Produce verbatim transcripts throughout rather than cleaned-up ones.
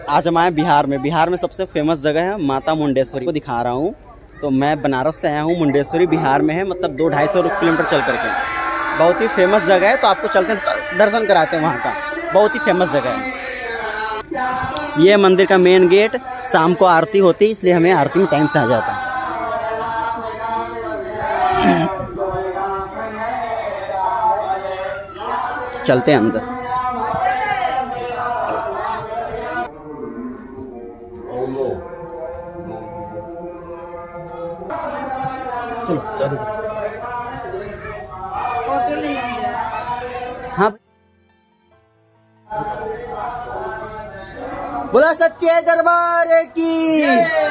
आज हम आए बिहार में। बिहार में सबसे फेमस जगह है माता मुंडेश्वरी को दिखा रहा हूँ। तो मैं बनारस से आया हूँ, मुंडेश्वरी बिहार में है, मतलब दो ढाई सौ किलोमीटर चल करके। बहुत ही फेमस जगह है, तो आपको चलते हैं दर्शन कराते हैं वहाँ का। बहुत ही फेमस जगह है। ये मंदिर का मेन गेट, शाम को आरती होती है, इसलिए हमें आरती में टाइम से आ जाता है। चलते हैं अंदर। चलो हाँ, बोला सच्चे दरबार की।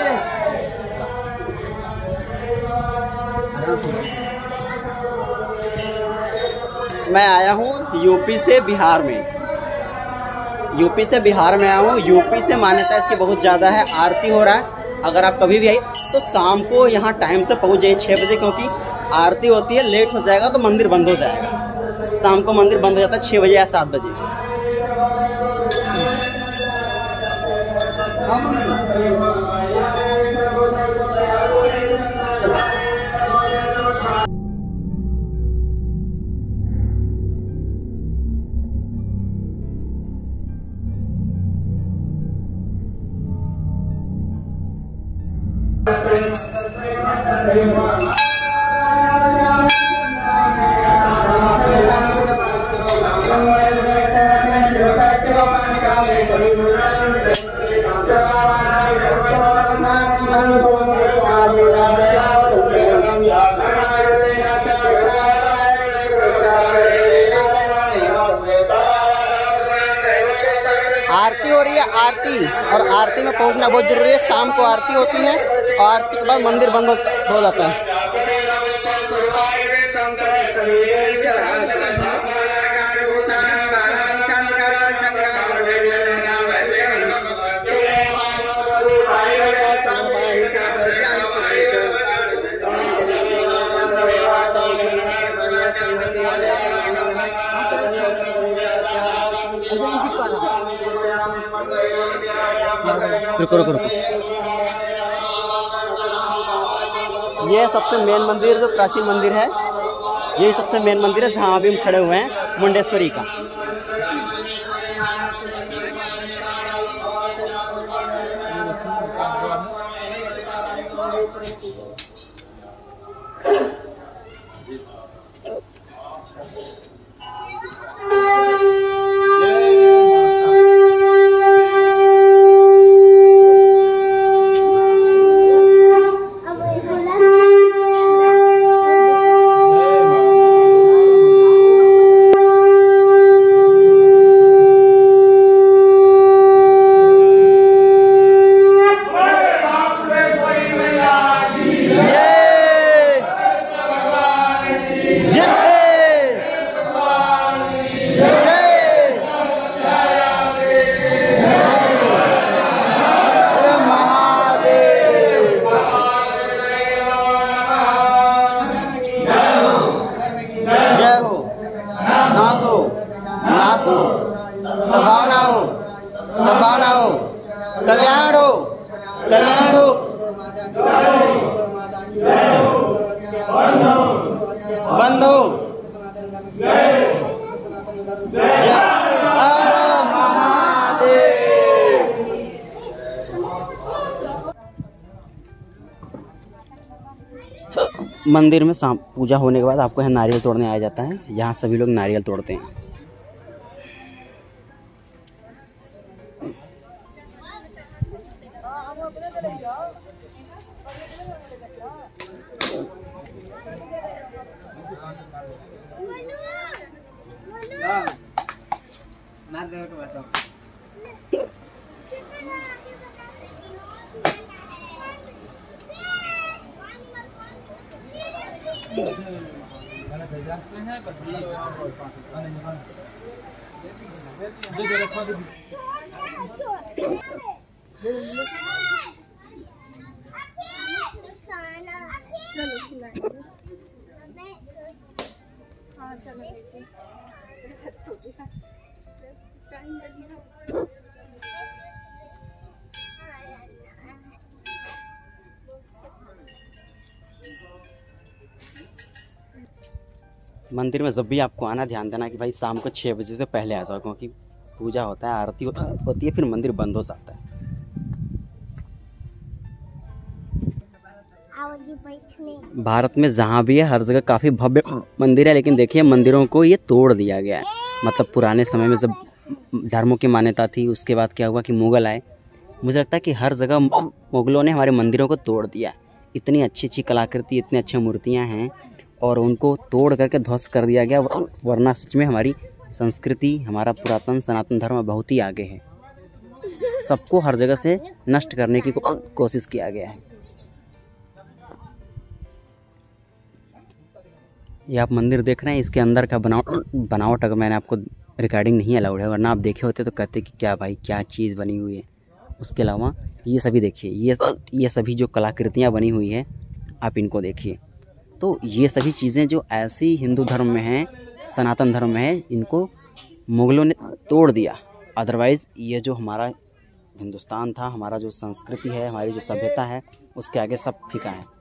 मैं आया हूँ यूपी से बिहार में। यूपी से बिहार में आया हूँ। यूपी से मान्यता इसकी बहुत ज़्यादा है। आरती हो रहा है। अगर आप कभी भी आए तो शाम को यहाँ टाइम से पहुँच जाइए छः बजे, क्योंकि आरती होती है। लेट हो जाएगा तो मंदिर बंद हो जाएगा। शाम को मंदिर बंद हो जाता है छः बजे या सात बजे। आरती हो रही है, आरती। और आरती में पहुंचना बहुत जरूरी है। शाम को आरती होती है और आरती के बाद मंदिर बंद हो जाता है। रुको रुको रुको। ये सबसे मेन मंदिर, जो प्राचीन मंदिर है, यही सबसे मेन मंदिर है जहाँ अभी हम खड़े हुए हैं, मुंडेश्वरी का। सद्भावना हो, सद्भावना हो, कल्याण हो, कल्याण हो, बंद हो। जय हर महादेव। मंदिर में शाम पूजा होने के बाद आपको यहाँ नारियल तोड़ने आया जाता है। यहाँ सभी लोग नारियल तोड़ते हैं। मंदिर में जब भी आपको आना, ध्यान देना कि भाई शाम को छः बजे से पहले आ जाओ, क्योंकि पूजा होता है, आरती होती है, फिर मंदिर बंद हो जाता है। भारत में जहाँ भी है हर जगह काफ़ी भव्य मंदिर है, लेकिन देखिए मंदिरों को ये तोड़ दिया गया है। मतलब पुराने समय में जब धर्मों की मान्यता थी, उसके बाद क्या हुआ कि मुग़ल आए। मुझे लगता है कि हर जगह मुग़लों ने हमारे मंदिरों को तोड़ दिया। इतनी अच्छी अच्छी कलाकृति, इतनी अच्छी मूर्तियाँ हैं और उनको तोड़ करके ध्वस्त कर दिया गया। वरना सच में हमारी संस्कृति, हमारा पुरातन सनातन धर्म बहुत ही आगे है। सबको हर जगह से नष्ट करने की कोशिश किया गया है। ये आप मंदिर देख रहे हैं, इसके अंदर का बनावट बनावट अगर मैंने आपको रिकॉर्डिंग नहीं अलाउड है, वरना आप देखे होते तो कहते कि क्या भाई क्या चीज़ बनी हुई है। उसके अलावा ये सभी देखिए, ये ये सभी जो कलाकृतियाँ बनी हुई है आप इनको देखिए। तो ये सभी चीज़ें जो ऐसी हिंदू धर्म में हैं, सनातन धर्म में है, इनको मुग़लों ने तोड़ दिया। अदरवाइज़ ये जो हमारा हिंदुस्तान था, हमारा जो संस्कृति है, हमारी जो सभ्यता है, उसके आगे सब फीका है।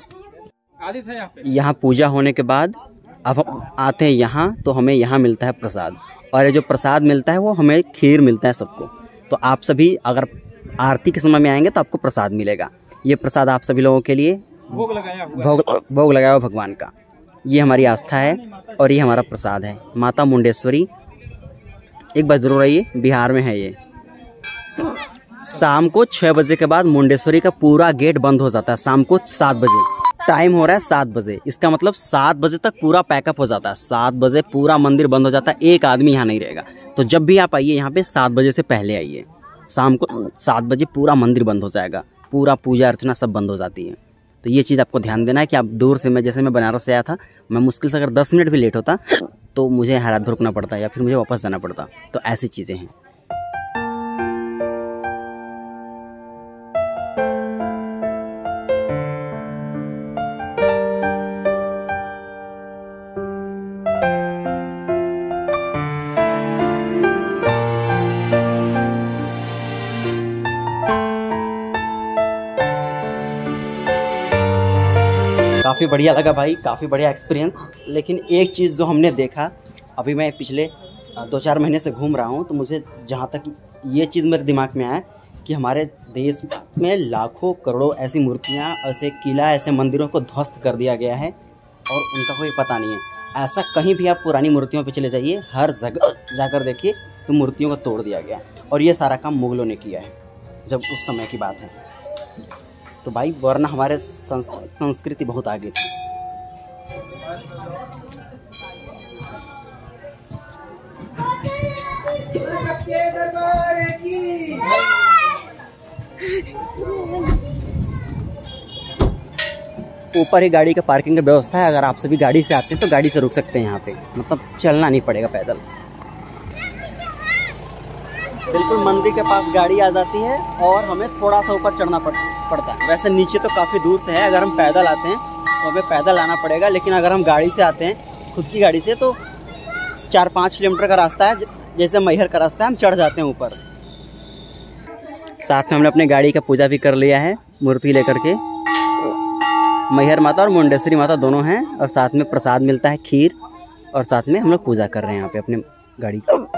यहाँ पूजा होने के बाद अब हम आते हैं यहाँ, तो हमें यहाँ मिलता है प्रसाद, और ये जो प्रसाद मिलता है वो हमें खीर मिलता है सबको। तो आप सभी अगर आरती के समय में आएंगे तो आपको प्रसाद मिलेगा। ये प्रसाद आप सभी लोगों के लिए भोग लगाया भोग भोग लगाया हुआ भगवान का। ये हमारी आस्था है और ये हमारा प्रसाद है। माता मुंडेश्वरी, एक बार जरूर आइए, बिहार में है ये। शाम को छः बजे के बाद मुंडेश्वरी का पूरा गेट बंद हो जाता है। शाम को सात बजे टाइम हो रहा है, सात बजे, इसका मतलब सात बजे तक पूरा पैकअप हो जाता है। सात बजे पूरा मंदिर बंद हो जाता है, एक आदमी यहाँ नहीं रहेगा। तो जब भी आप आइए यहाँ पे सात बजे से पहले आइए। शाम को सात बजे पूरा मंदिर बंद हो जाएगा, पूरा पूजा अर्चना सब बंद हो जाती है। तो ये चीज़ आपको ध्यान देना है कि आप दूर से, मैं जैसे मैं बनारस से आया था, मैं मुश्किल से अगर दस मिनट भी लेट होता तो मुझे हालात रुकना पड़ता या फिर मुझे वापस जाना पड़ता। तो ऐसी चीज़ें हैं। काफ़ी बढ़िया लगा भाई, काफ़ी बढ़िया एक्सपीरियंस। लेकिन एक चीज़ जो हमने देखा, अभी मैं पिछले दो चार महीने से घूम रहा हूँ, तो मुझे जहाँ तक ये चीज़ मेरे दिमाग में आया कि हमारे देश में लाखों करोड़ों ऐसी मूर्तियाँ, ऐसे किला, ऐसे मंदिरों को ध्वस्त कर दिया गया है और उनका कोई पता नहीं है। ऐसा कहीं भी आप पुरानी मूर्तियों पर चले जाइए, हर जगह जाकर देखिए तो मूर्तियों को तोड़ दिया गया। और ये सारा काम मुग़लों ने किया है, जब उस समय की बात है। तो भाई वरना हमारे संस्कृति बहुत आगे थी। ऊपर ही गाड़ी का पार्किंग की व्यवस्था है। अगर आप सभी गाड़ी से आते हैं तो गाड़ी से रुक सकते हैं यहाँ पे, मतलब चलना नहीं पड़ेगा पैदल। बिल्कुल मंदिर के पास गाड़ी आ जाती है और हमें थोड़ा सा ऊपर चढ़ना पड़ता है। वैसे नीचे तो काफ़ी दूर से है, अगर हम पैदल आते हैं तो हमें पैदल आना पड़ेगा। लेकिन अगर हम गाड़ी से आते हैं, खुद की गाड़ी से, तो चार पाँच किलोमीटर का रास्ता है, जैसे मैहर का रास्ता है, हम चढ़ जाते हैं ऊपर। साथ में हमने अपने गाड़ी का पूजा भी कर लिया है, मूर्ति लेकर के। मैहर माता और मुंडेश्वरी माता दोनों हैं, और साथ में प्रसाद मिलता है, खीर, और साथ में हम लोग पूजा कर रहे हैं यहाँ पे अपने गाड़ी